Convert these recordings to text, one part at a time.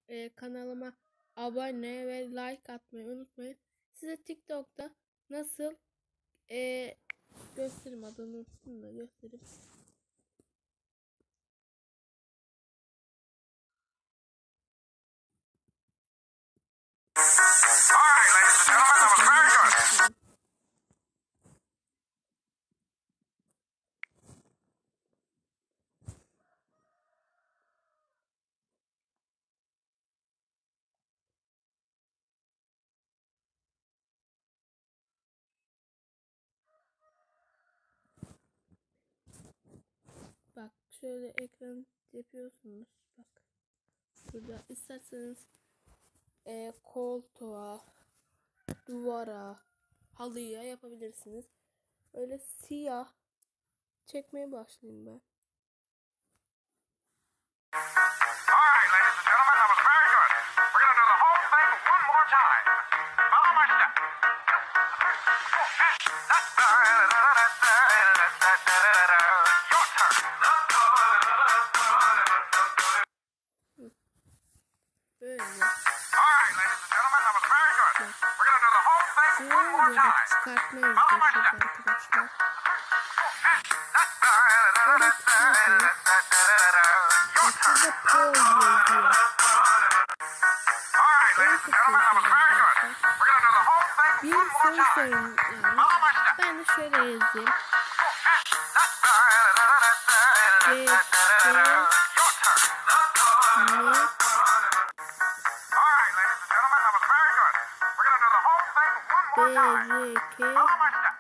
kanalıma abone ve like atmayı unutmayın. Size TikTok'ta nasıl göstereyim, adını unuttum da göstereyim. Bak şöyle ekran yapıyorsunuz. Bak burada isterseniz koltuğa, duvara, halıya yapabilirsiniz. Öyle siyah çekmeye başlayayım ben. Alright, ladies and gentlemen, that was very good. We're going to do the whole thing one more time. Follow my step. Your turn. Böyle. Alright, ladies and gentlemen, that was very good. We're going to do the whole thing one more Şuraya time. çıkartma Follow my yazıyor step. arkadaşlar. Your turn. Burada pol yazıyor. Alright, ladies and gentlemen, that was very good. We're going to do the whole thing Bir one more soru time. sorun yani. Follow my step. Ben de şöyle yazayım. Your turn. Alright, ladies and gentlemen, that was very good. We're going to do the whole thing one more time. Follow my step.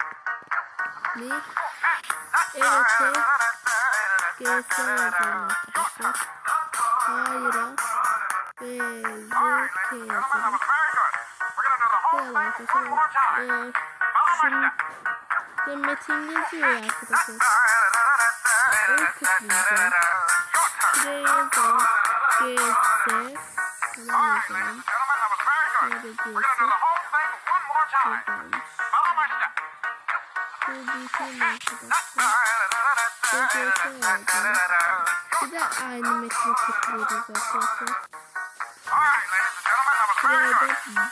GS yazıyorum arkadaşlar. Hayır'a Alright, ladies and gentlemen, that yazıyorum. was very good. We're going to do the whole Böyle thing one more time. arkadaşlar. Şunu metin yazıyor ya arkadaşlar. Onu tıklayacağım. Şuraya yazalım. GS. Tamam yazalım. Nerede GS? Buradaymış. Bu büyüteyim arkadaşlar. GS yazalım. Bir de aynı metni tıklıyoruz arkadaşlar. Buraya da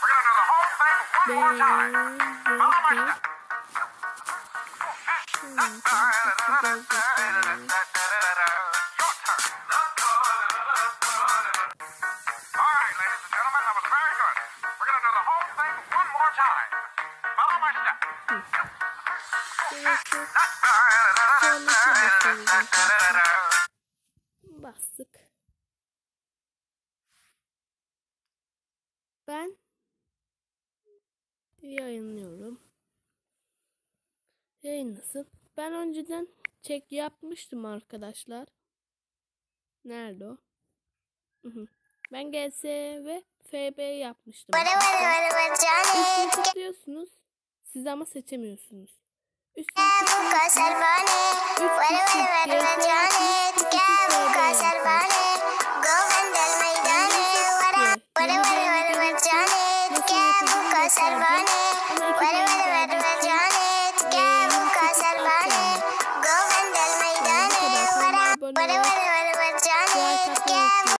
Alright, ladies and gentlemen, that was very good. We're going to do the whole thing one more time. Follow my step. bastık. Ben yayınlıyorum. Yayınlasın. Ben önceden çek yapmıştım arkadaşlar. Nerede o? Ben GS ve FB yapmıştım. Üstüne tıklıyorsunuz. Siz ama seçemiyorsunuz. Üstüne tıklıyorsunuz. 3 kişi